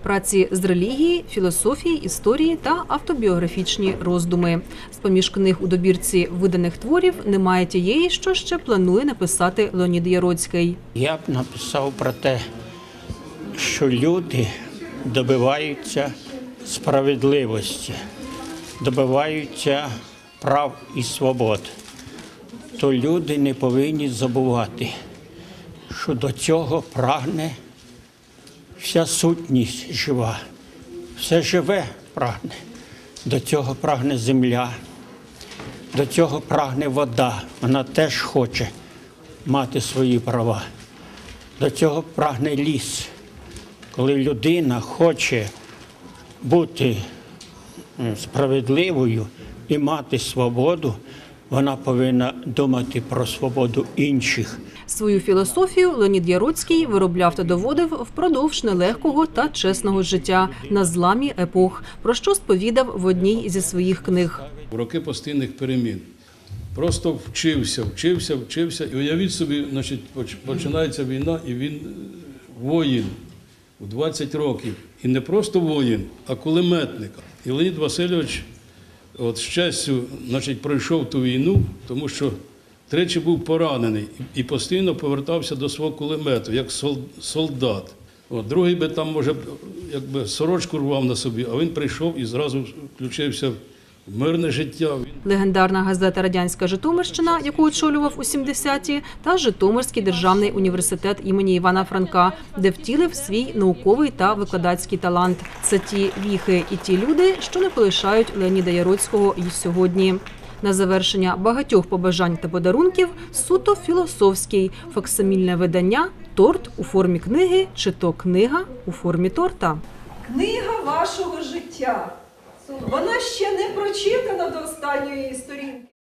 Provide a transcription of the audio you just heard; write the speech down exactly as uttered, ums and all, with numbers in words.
праці з релігії, філософії, історії та автобіографічні роздуми. З-поміж книг у добірці виданих творів немає тієї, що ще планує написати Леонід Яроцький. Я б написав про те, що люди добиваються справедливості, добиваються прав і свобод. То люди не повинні забувати, що до цього прагне вся сутність жива, все живе прагне. До цього прагне земля, до цього прагне вода, вона теж хоче мати свої права. До цього прагне ліс. Коли людина хоче бути справедливою і мати свободу, вона повинна думати про свободу інших. Свою філософію Леонід Яроцький виробляв та доводив впродовж нелегкого та чесного життя на зламі епох, про що сповідав в одній зі своїх книг. В роки постійних перемін. Просто вчився, вчився, вчився. І уявіть собі, значить, починається війна, і він воїн у двадцять років. І не просто воїн, а кулеметник. І Леонід Васильович от, з честю, значить, пройшов ту війну, тому що тричі був поранений і постійно повертався до свого кулемету, як солдат. От, другий би там, може, якби сорочку рвав на собі, а він прийшов і зразу включився в мирне життя. Легендарна газета «Радянська Житомирщина», яку очолював у сімдесяті, та Житомирський державний університет імені Івана Франка, де втілив свій науковий та викладацький талант. Це ті віхи і ті люди, що не полишають Леоніда Яроцького і сьогодні. На завершення багатьох побажань та подарунків суто філософський, факсимільне видання «Торт у формі книги» чи то «Книга у формі торта». Книга вашого життя. Вона ще не прочитана до останньої сторінки.